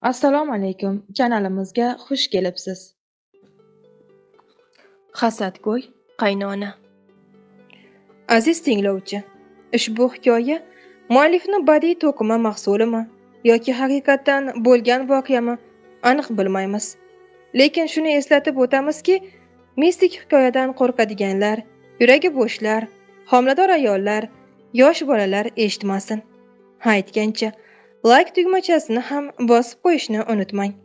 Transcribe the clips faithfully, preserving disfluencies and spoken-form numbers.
Assalomu alaykum, kanalimizga xush kelibsiz. Hasadgo'y qaynona. Aziz tinglovchi, ushbu hikoya muallifni badiiy to'qima mahsulimi yoki haqiqatan bo'lgan voqeami aniq bilmaymiz. Lekin shuni eslatib o'tamizki, mistik hikoyadan qo'rqadiganlar, yuragi bo'shlar, homilador ayollar, yosh bolalar eshitmasin. Aytgancha, like tugmachasini ham bosib qo'yishni unutmang.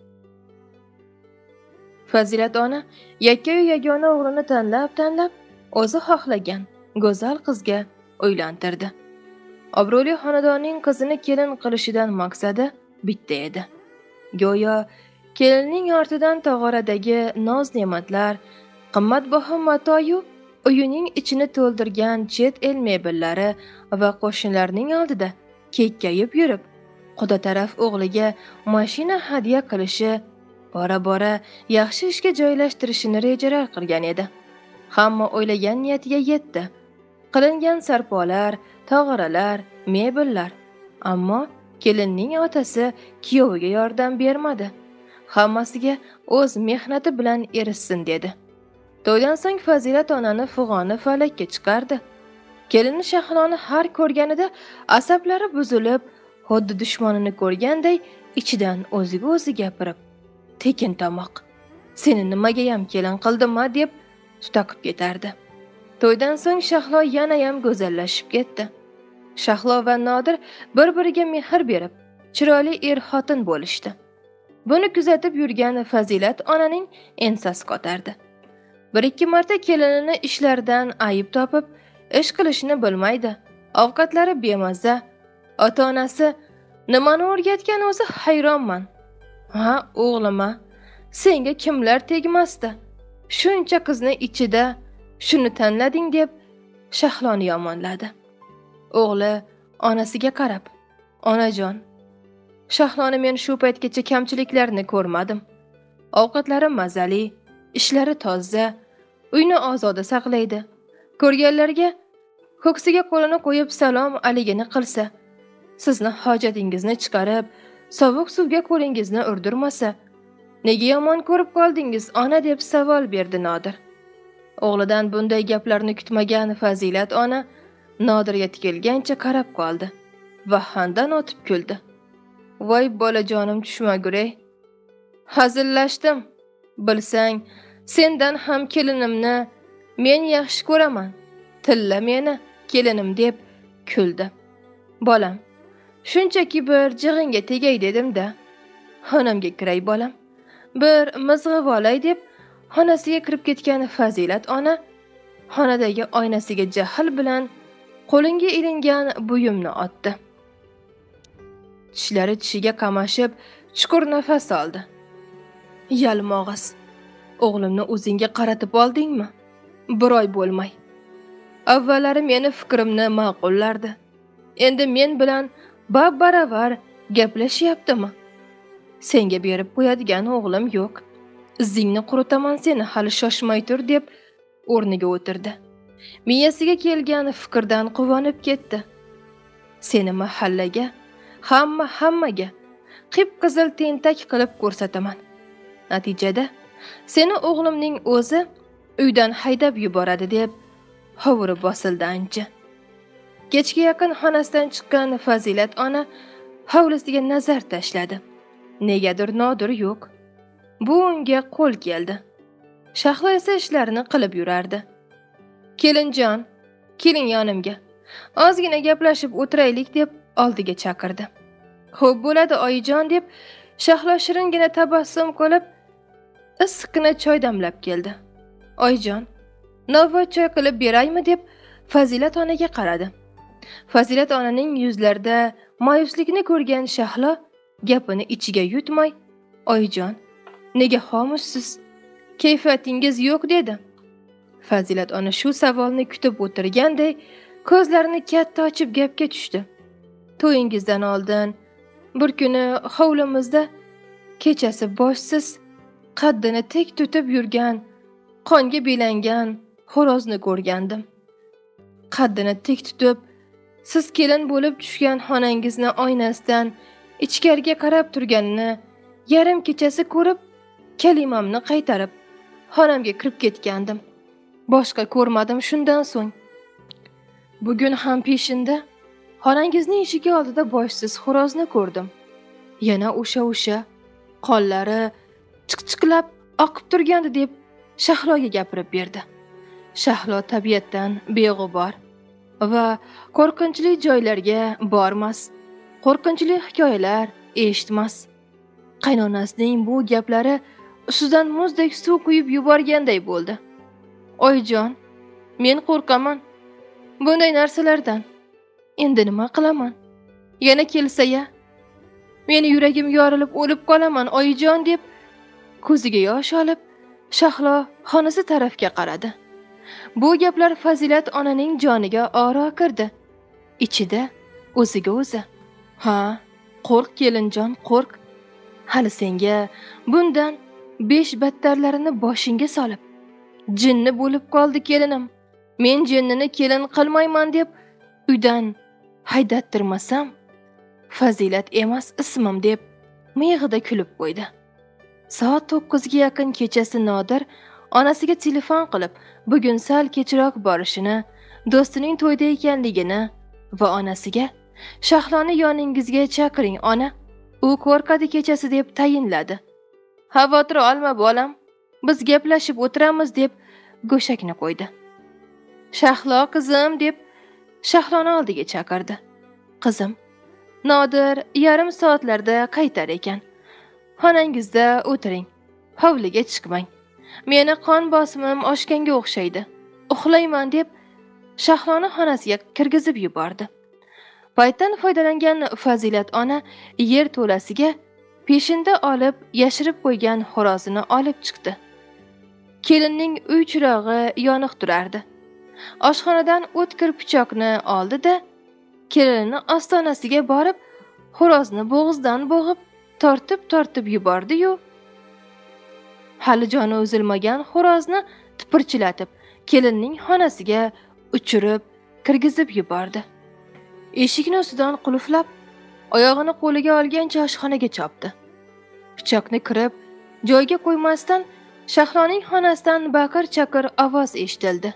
Fazilat ona yakka-yu yagona o'g'lini tanlab-tanlab o'zi xohlagan go'zal qizga uylantirdi. Obro'li xonadonning qizini kelin qilishidan maqsadi bitta edi. Go'yo kelinning ortidan tog'oradagi noz-ne'matlar, qimmatbaho matoyu uyining ichini to'ldirgan chet el mebellari va qo'shnilarning oldida kekkayib yurib, quda taraf o'g'liga mashina hadya qilishi, bora-bora yaxshi ishga joylashtirishini rejalar qilgan edi. Hamma o'ylagan niyatiga yetdi. Qilingan sarpolar, tog'oralar, mebellar. Ammo kelinning otasi kuyoviga yordam bermadi. Hammasiga o'z mehnati bilan erishsin dedi. To'ydan so'ng Fazilat onani fig'oni falakka chiqardi. Kelini Shahloni har ko'rganida asablari buzilib, xuddi dushmanini ko'rganday ichidan o'ziga o'zi gapirib, tekin tomoq, seni nimagayam kelin qildimmi deb tutaqib ketardi. To'ydan so'ng Shahlo yana ham go'zallashib ketdi. Shahlo va Nodir bir-biriga mehr berib, chiroyli er-xotin bo'lishdi. Buni kuzatib yurgan Fazilat onaning ensasi qotardi. Bir-ikki marta kelinini ishlardan ayib topib, ish qilishni bilmaydi. Ovqatlari bemazza. Ota-onasi nimani o'rgatgan o'zi hayronman. Ha, o'g'lima, senga kimlar tegmasdi? Shuncha qizni ichida shuni tanlading deb Shahloni yomonladi. O'g'li onasiga qarab, onajon, Shahloni men shu paytgacha kamchiliklarni ko'rmadim. Ovqatlari mazali, ishlari toza, uyni ozoda saqlaydi. Ko'rganlarga ko'ksiga qo'lini qo'yib salom aligini qilsa, sizni hojatingizni chiqarib, sovuq suvga qo'lingizni urdirmasa, nega yomon ko'rib qoldingiz, ona deb savol berdi Nodir. O'g'lidan bunday gaplarni kutmagan Fazilat ona Nodirga tikilgancha qarab qoldi va handan otib kuldi. Voy bolajonim tushmaguray. Hazillashdim. Bilsang, sendan ham kelinimni men yaxshi ko'raman. Tilla meni kelinim deb kuldi. Bolam, shunchaki bir jig'inga tegay dedim-da. Xonamga kiray bolam. Bir mizg'ib olay deb xonasiga kirib ketgan Fazilat ona xonadagi oynasiga jahl bilan qo'linga ilingan buyumni otdi. Tishlari tishiga qamashib, chuqur nafas oldi. Yalmog'iz, o'g'limni o'zingga qaratib oldingmi? Bir oy bo'lmay. Avvallari meni fikrimni ma'qullardi. Endi men bilan bab-baravar gaplashyaptimi? Senga berib qo'yadigan o'g'lim yo'q. Izingni quritaman seni, hali shoshmay tur deb o'rniga o'tirdi. Miyasiga kelgan fikrdan quvonib ketdi. Seni mahallaga, hamma hammaga qip-qizil tentak qilib ko'rsataman. Natijada seni o'g'limning o'zi uydan haydab yuboradi deb hovuri bosildi ancha. Kechga yaqin xonasidan chiqqan Fazilat ona hovlisiga nazar tashladi. Negadir Nodir yo'q. Bu unga qo'l keldi. Shahlo esa ishlarini qilib yurardi. Kelinjon, keling yonimga. Ozgina gaplashib o'tiraylik deb oldiga chaqirdi. Xo'p bo'ladi oyijon deb Shahlo shiringina tabassum qilib issiqqina choy damlab keldi. Oyijon, navbat choy qilib beraymi deb Fazilat onaga qaradi. Fazilat onaning yuzlarida ma'yuslikni ko'rgan Shahlo gapini ichiga yutmay, "Oyijon, nega xomushsiz? Kayfiyatingiz yo'q" dedi. Fazilat ona shu savolni kutib o'tirganday ko'zlarini katta ochib gapga tushdi. To'yingizdan oldin bir kuni hovlimizda kechasi boshsiz, qaddini tek tutib yurgan, qonga belangan xo'rozni ko'rgandim. Qaddini tek tutib, siz kelin bo'lib tushgan xonangizni oynasidan ichkariga qarab turganini yarim kechasi ko'rib, kalimamni qaytarib, xonamga kirib ketgandim. Boshqa ko'rmadim shundan so'ng. Bugun ham peshinda xonangizning eshigi oldida boshsiz xo'rozni ko'rdim. Yana o'sha-o'sha qonlari chiqchiqlab oqib turgandi deb Shahloga gapirib berdi. Shahlo tabiatdan beg'ubor va qo'rqinchli joylarga bormas, qo'rqinchli hikoyalar eshitmas. Qaynonasining bu gaplari ustidan muzdek suv quyib yuborganday bo'ldi. Oyijon, men qo'rqaman bunday narsalardan. Endi nima qilaman? Yana kelsa-ya, meni yuragim yorilib o'lib qolaman, oyijon deb ko'ziga yosh olib, Shahlo xonasi tarafga qaradi. Bu gaplar Fazilat onaning joniga oro kirdi. Ichida o'ziga o'zi: "Ha, qo'rq kelinjon, qo'rq. Hali senga bundan besh battarlarini boshingga solib, jinni bo'lib qoldi kelinim. Men jinnini kelin qilmayman deb uydan haydattirmasam, Fazilat emas ismim" deb miyig'ida kulib qo'ydi. Soat to'qqizga yaqin kechasi Nodir onasiga telefon qilib, bugun sal kechroq borishini, do'stining to'yda ekanligini va onasiga "Shahloni yoningizga chaqiring, ona. U qo'rqadi kechasi" deb tayinladi. "Xavotir olma bolam, biz gaplashib o'tiramiz" deb go'shakni qo'ydi. "Shahlo qizim" deb Shahloni oldiga chaqirdi. "Qizim, Nodir yarim soatlarda qaytar ekan. Xonangizda o'tiring, hovliga chiqmang. Meni qon bosimim oshganga o'xshaydi. Uxlayman" deb Shahloni xonasiga kirgizib yubordi. Paytdan foydalangan Fazilat ona yer to'lasiga peshinda olib yashirib qo'ygan xo'rozini olib chiqdi. Kelinning uy chirog'i yoniq turardi. Oshxonadan o'tkir pichoqni oldi-da, kelinini ostonasiga borib, xo'rozni bo'g'izdan bo'g'ib, tortib-tortib yubordi-yu, hali joni uzilmagan xo'rozni tipirchilatib, kelinning xonasiga uchirib, kirgizib yubordi. Eshikni ustidan qulflab, oyog'ini qo'liga olgancha oshxonaga chopdi. Pichoqni kirib, joyiga qo'ymasdan Shahloning xonasidan baqir-chaqir ovoz eshitildi.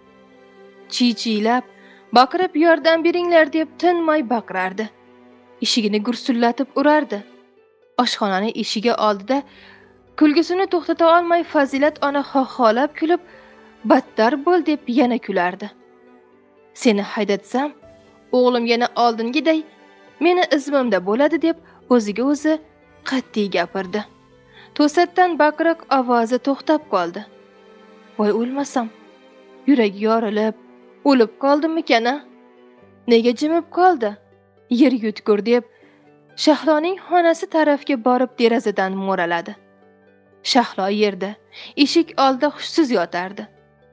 Chiy-chiylab, baqirib yordam beringlar deb tinmay baqirardi. Eshigini gursillatib urardi. Oshxonaning eshigi oldida kulgisini to'xtata olmay Fazilat ona xoxolab kulib, battar bo'l deb yana kulardi. "Seni haydatsam, o'g'lim yana oldingiday meni izmimda bo'ladi" deb o'ziga o'zi qat'iy gapirdi. To'satdan baqiriq ovozi to'xtab qoldi. "Voy o'lmasam, yuragi yorilib, o'lib qoldimmikan-a? Nega jimib qoldi? Yer yutkur" deb Shahloning xonasi tarafga borib derazadan mo'raladi. Shahlo yerda, eshik oldida hushsiz yotardi.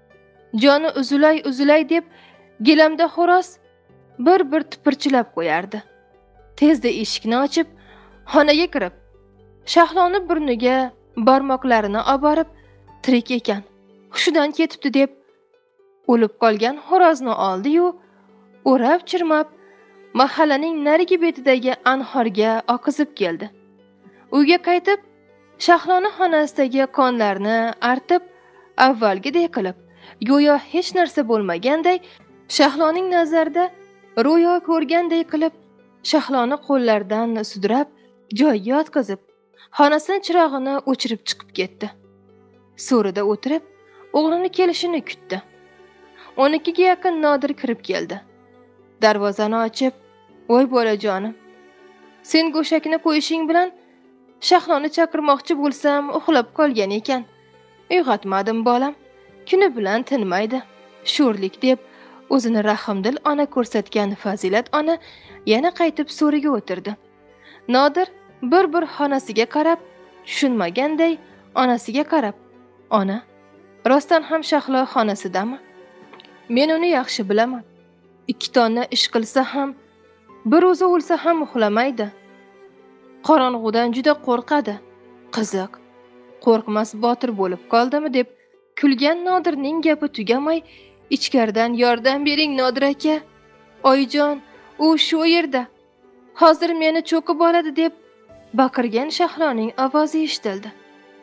Joni uzulay-uzulay deb gilamda xo'roz bir-bir tipirchilab qo'yardi. Tezda eshikni ochib, xonaga kirib, Shahloni burniga barmoqlarini oborib, tirik ekan, hushidan ketibdi deb o'lib qolgan xo'rozni oldi-yu, o'rab-chirmab mahallaning narigi betidagi anhorga oqizib keldi. Uyga qaytib, Shahloni xonasidagi qonlarni artib, avvalgidek qilib, go'yo hech narsa bo'lmaganday, Shahloning nazarida ro'yo ko'rganday qilib, Shahloni qo'llaridan sudrab, joyiga yotqizib, xonasining chirog'ini o'chirib chiqib ketdi. So'rida o'tirib, o'g'lini kelishini kutdi. o'n ikkiga yaqin Nodir kirib keldi. Darvozani ochib, "Voy bolajonim, sen go'shakni qo'yishing bilan Shahloni chaqirmoqchi bo'lsam, uxlab qolgan ekan. Uyg'otmadim bolam. Kuni bilan tinmaydi. Sho'rlik" deb o'zini rahmdil ona ko'rsatgan Fazilat ona yana qaytib so'riga o'tirdi. Nodir bir-bir xonasiga qarab, tushunmaganday onasiga qarab, "Ona, rostdan ham Shahlo xonasidami? Men uni yaxshi bilaman. Ikki tonna ish qilsa ham, bir o'zi o'lsa ham uxlamaydi. Qorong'udan juda qo'rqadi. Qiziq, qo'rqmas botir bo'lib qoldimi" deb kulgan Nodirning gapi tugamay, ichkaridan "Yordam bering Nodir aka. Oyijon, u shu yerda. Hozir meni cho'kib oladi" deb baqirgan Shahloning ovozi eshitildi.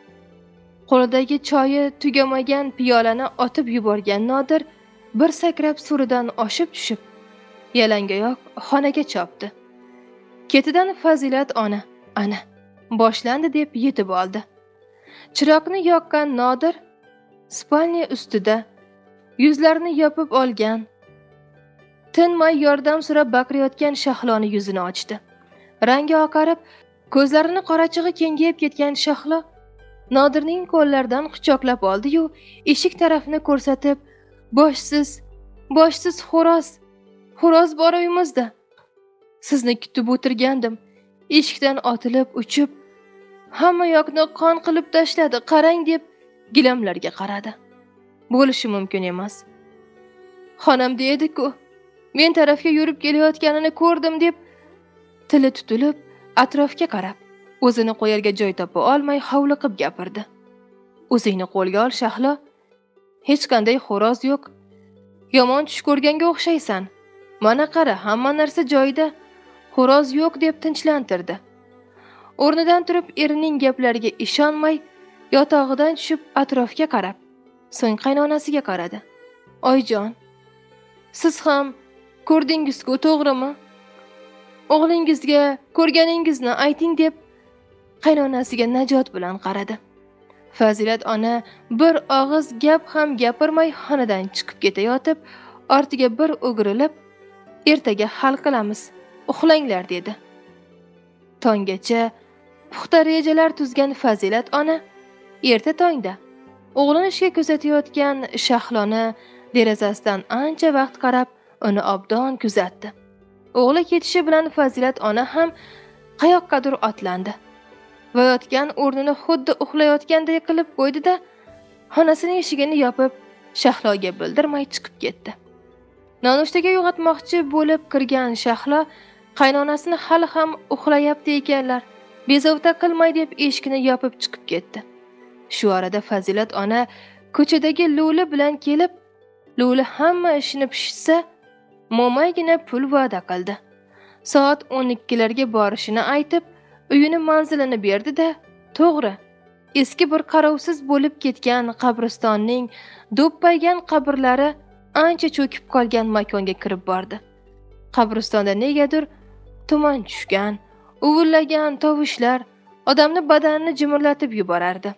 Qo'lidagi choyi tugamagan piyolani otib yuborgan Nodir bir sakrab suridan oshib tushib, yalangoyoq xonaga chopdi. Ketidan Fazilat ona, ana, boshlandi deb yetib oldi. Chiroqni yoqqan Nodir spalniya ustida yuzlarini yopib olgan, tinmay yordam so'rab baqirayotgan Shahloni yuzini ochdi. Rangi oqarib, ko'zlarini qorachig'i kengayib ketgan Shahlo Nodirning qo'llaridan quchoqlab oldi-yu, eshik tarafni ko'rsatib, "Boshsiz, boshsiz xo'roz, xo'roz bor uyimizda. Sizni kutib o'tirgandim." Eshikdan otilib uchib, hamma yoqni qon qilib tashladi. Qarang deb gilamlarga qaradi. Bo'lishi mumkin emas. Xonamda edi-ku. Men tarafga yurib kelayotganini ko'rdim deb tili tutilib, atrofga qarab, o'zini qo'yarga joy topa olmay hovliqib gapirdi. "O'zingni qo'lga ol, Shahlo. Hech qanday xo'roz yo'q. Yomon tush ko'rganga o'xshaysan. Mana qara, hamma narsa joyida. Xo'roz yo'q" deb tinchlantirdi. O'rnidan turib erining gaplariga ishonmay, yotog'idan tushib atrofga qarab, so'ng qaynonasiga qaradi. "Oyjon, siz ham ko'rdingiz-ku, to'g'rimi? O'g'lingizga ko'rganingizni ayting" deb qaynonasiga najot bilan qaradi. Fazilat ona bir og'iz gap ham gapirmay xonadan chiqib ketayotib, ortiga bir o'girilib, "Ertaga hal qilamiz, uxlanglar" dedi. Tonggacha puxta rejalar tuzgan Fazilat ona erta tongda o'g'lini ishga kuzatayotgan Shahloni derazasidan ancha vaqt qarab, uni obdon kuzatdi. O'g'li ketishi bilan Fazilat ona ham qayoqqadir otlandi va yotgan o'rnini xuddi uxlayotganday qilib qo'ydi-da, xonasining eshigini yopib, Shahloga bildirmay chiqib ketdi. Nonushtaga uyg'otmoqchi bo'lib kirgan Shahlo qaynonasini hali ham uxlayapti ekanlar, bezovta qilmay deb eshikni yopib chiqib ketdi. Shu orada Fazilat ona ko'chadagi Lo'li bilan kelib, Lo'li hamma ishini pishitsa, mo'maygina pul va'da qildi. Soat o'n ikkilarga borishini aytib, uyini manzilini berdi-da, to'g'ri, eski bir qarovsiz bo'lib ketgan qabristonning do'ppaygan qabrlari ancha cho'kib qolgan makonga kirib bordi. Qabristonda negadir tuman tushgan, uvillagan tovushlar odamni badanini jimirlatib yuborardi.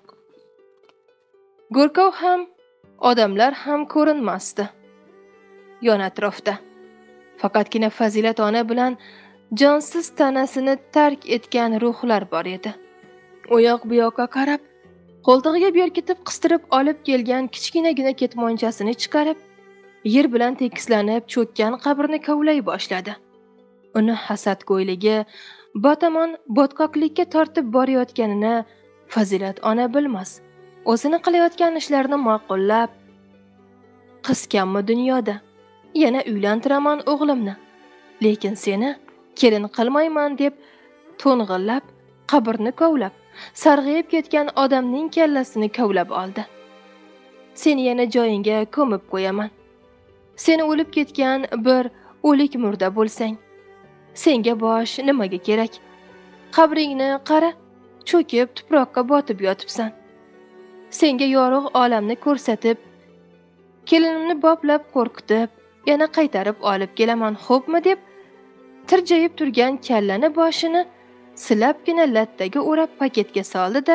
Go'rkov ham, odamlar ham ko'rinmasdi yon atrofda. Faqatgina Fazilat ona bilan jonsiz tanasini tark etgan ruhlar bor edi. Oyoq bu yoqqa qarab, qo'ltig'iga berkitib qistirib olib kelgan kichkinagina ketmonchasini chiqarib, yer bilan tekislanib cho'kkan qabrni kavlay boshladi. Uni hasadgo'yligi batamon botqoqlikka tortib borayotganini Fazilat ona bilmas. O'zini qilayotgan ishlarini ma'qullab, "Qizkammi dunyoda? Yana uylantiraman o'g'limni. Lekin seni kelin qilmayman" deb to'ng'illab, qabrni kovlab, sarg'ayib ketgan odamning kallasini kovlab oldi. "Seni yana joyingga ko'mib qo'yaman. Seni o'lib ketgan bir o'lik murda bo'lsang, senga bosh nimaga kerak? Qabringni qara, cho'kib tuproqqa botib yotibsan. Senga yorug' olamni ko'rsatib, kelinimni boplab qo'rqitib, yana qaytarib olib kelaman, xo'pmi?" deb tirjayib turgan kallani boshini silabgina lattaga o'rab paketga soldi-da,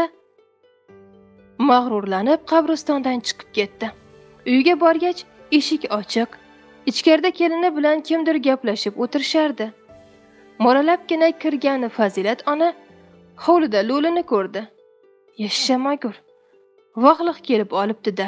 mag'rurlanib qabristondan chiqib ketdi. Uyga borgach, eshik ochiq. Ichkarida kelini bilan kimdir gaplashib o'tirishardi. Moralabgina kirgan Fazilat ona hovlida Lo'lini ko'rdi. "Yashamagur, vaqliq kelib olibdi-da.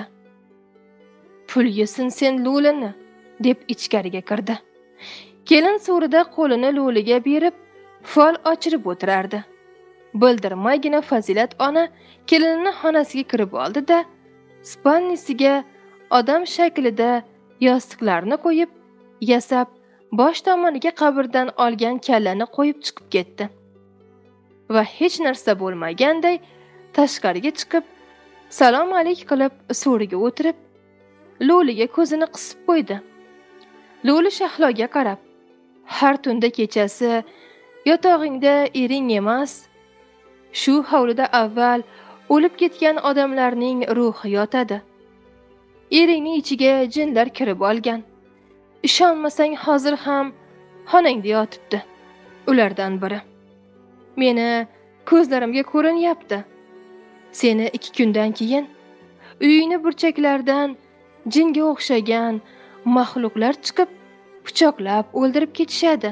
Pul yesin sen Lo'lini" deb ichkariga kirdi. Kelin so'rida qo'lini Lo'liga berib, fol ochirib o'tirardi. Bildirmaygina Fazilat ona kelinini xonasiga kirib oldi-da, spalnisiga odam shaklida yostiqlarni qo'yib, yasab, bosh tomoniga qabrdan olgan kallani qo'yib chiqib ketdi. Va hech narsa bo'lmaganday tashqariga chiqib, salom alik qilib, so'riga o'tirib, Lo'liga ko'zini qisib qo'ydi. Lo'li Shahloga qarab, "Har tunda kechasi yotog'ingda ering emas, Shu hovlida avval o'lib ketgan odamlarning ruhi yotadi. Eringning ichiga jinlar kirib olgan. Ishonmasang hozir ham xonangda yotibdi. Ulardan biri. Meni ko'zlarimga ko'rinyapti. Seni ikki kundan keyin uyingni burchaklaridan jinga o'xshagan maxluqlar chiqib, pichoqlab o'ldirib ketishadi.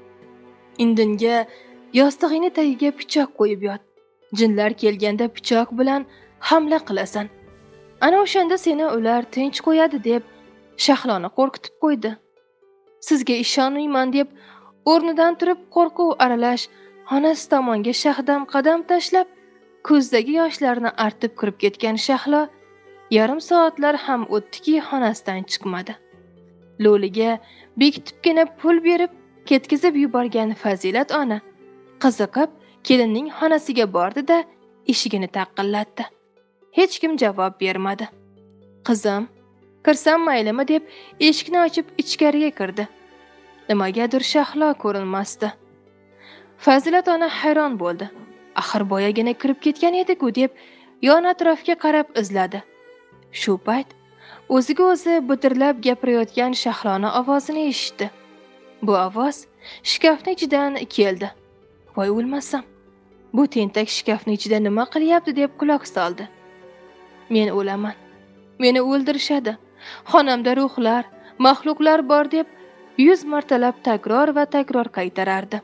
Indinga yostig'ingni tagiga pichoq qo'yib yot. Jinlar kelganda pichoq bilan hamla qilasan. Ana o'shanda seni ular tinch qo'yadi deb Shahloni qo'rqitib qo'ydi. Sizga ishonmayman deb o'rnidan turib qo'rquv aralash xonasi tomonga shahdam qadam tashlab, ko'zdagi yoshlarni artib kirib ketgan Shahlo yarim soatlar ham o'tdiki xonasidan chiqmadi. Lo'liga bekitibgina pul berib ketkizib yuborgan Fazilat ona qiziqib kelinning xonasiga bordi-da, eshigini taqillatdi. Hech kim javob bermadi. Qizim, kirsam maylimi deb eshikni ochib ichkariga kirdi. Nimagadir Shahlo ko'rinmasdi. Fazilat ona hayron bo'ldi. Axir boyagina kirib ketgan edi-ku deb yon atrofga qarab izladi. Shu payt o'ziga o'zi butirlab gapirayotgan Shahloni ovozini eshitdi. Bu ovoz shkafning ichidan keldi. Voy o'lmasam, bu tentak shkafning ichida nima qilyapti deb quloq soldi. Men o'laman. Meni o'ldirishadi. Xonamda ruhlar, maxluqlar bor deb yuz martalab takror va takror qaytarardi.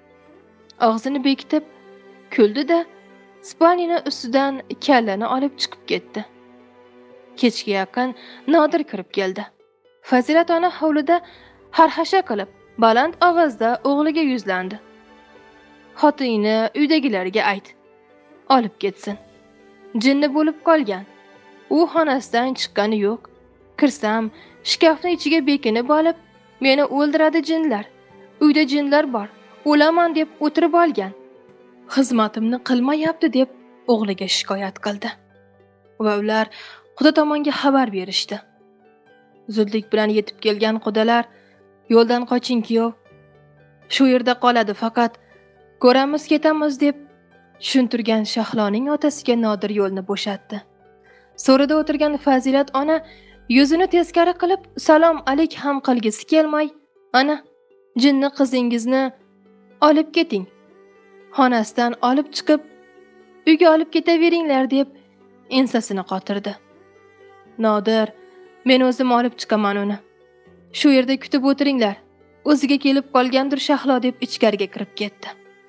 Og'zini bekitib kuldi-da, spalnini ustidan kallani olib chiqib ketdi. Kechga yaqin Nodir kirib keldi. Fazilat ona hovlida harhasha qilib, baland ovozda o'g'liga yuzlandi. Xotinini uydagilarga ayt, olib ketsin. Jinni bo'lib qolgan. U xonasidan chiqqani yo'q. Kirsam, shkafning ichiga bekinib olib, meni o'ldiradi jinlar. Uyda jinlar bor. O'laman deb o'tirib olgan. Xizmatimni qilmayapti deb o'g'liga shikoyat qildi. Va ular Xudo tomonga xabar berishdi. Zudlik bilan yetib kelgan qudalar yo'ldan qoching kuyov. Shu yerda qoladi, faqat ko'ramiz ketamiz deb tushuntirgan Shahloning otasiga Nodir yo'lni bo'shatdi. So'rida o'tirgan Fazilat ona yuzini teskari qilib salom alik ham qilgisi kelmay, ana jinni qizingizni olib keting. Xonasidan olib chiqib uyga olib ketaveringlar deb ensasini qotirdi. Nodir, men o'zim olib chiqaman uni. Shu yerda kutib o'tiringlar. O'ziga kelib qolgandir Shahlo deb ichkariga kirib ketdi.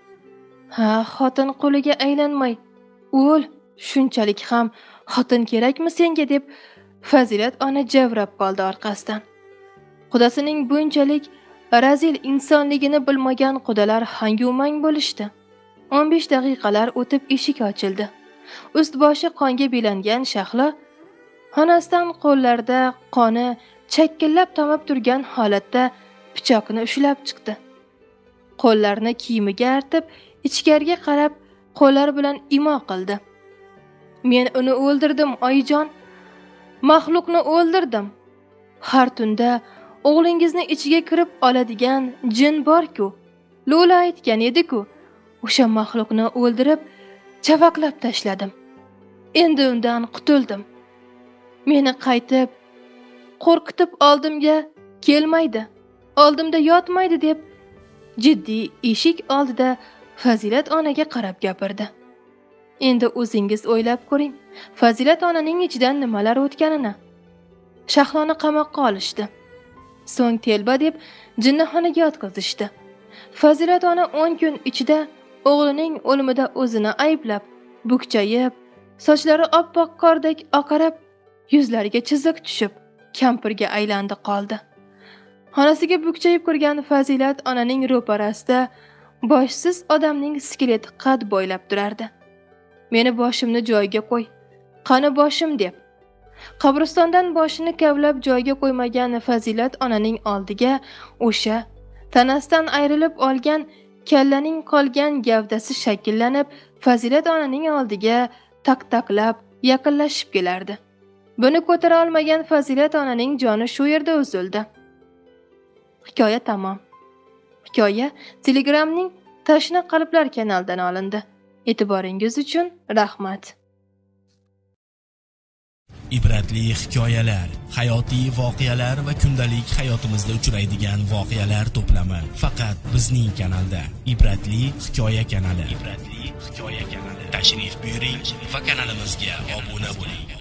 Ha, xotin qo'liga aylanmay, o'l, shunchalik ham xotin kerakmi senga deb Fazilat ona javrab qoldi orqasidan. Qudasining bunchalik razil insonligini bilmagan qudalar hangu-mang bo'lishdi. o'n besh daqiqalar o'tib eshik ochildi. Ust-boshi qonga belangan Shahlo xonasidan qo'llarida qoni chakkillab tomib turgan holatda pichoqni ushlab chiqdi. Qo'llarini kiyimiga artib, ichkariga qarab qo'llar bilan imo qildi. Men uni o'ldirdim, oyijon. Maxluqni o'ldirdim. Har tunda o'g'lingizni ichiga kirib oladigan jin bor-ku. Lo'la aytgan edi-ku. O'sha maxluqni o'ldirib, chavaqlab tashladim. Endi undan qutuldim. Meni qaytib qo'rqitib oldimga kelmaydi, oldimda yotmaydi deb jiddiy eshik oldida Fazilat onaga qarab gapirdi. Endi o'zingiz o'ylab ko'ring, Fazilat onaning ichidan nimalar o'tganini. Shahloni qamoqqa olishdi. So'ng telba deb jinnixonaga yotqizishdi. Fazilat ona o'n kun ichida o'g'lining o'limida o'zini ayblab, bukchayib, sochlari oppoq qordek oqarib, yuzlariga chiziq tushib, kampirga aylandi qoldi. Xonasiga bukchayib kirgan Fazilat onaning ro'parasida boshsiz odamning skeleti qad bo'ylab turardi. Meni boshimni joyiga qo'y, qani boshim deb. Qabristondan boshini kavlab joyiga qo'ymagan Fazilat onaning oldiga o'sha tanasidan ayrilib olgan kallaning qolgan gavdasi shakllanib, Fazilat onaning oldiga tak-taklab yaqinlashib kelardi. Buni ko'tara olmagan Fazilat onaning joni shu yerda uzildi. Hikoya tamom. Hikoya Telegramning Tashna qalblar kanalidan olindi. E'tiboringiz uchun rahmat. Ibratli hikoyalar, hayotiy voqealar va kundalik hayotimizda uchraydigan voqealar to'plami faqat bizning kanalda. Ibratli hikoya kanali. Ibratli hikoya kanali. Tashrif buyuring va kanalimizga obuna bo'ling.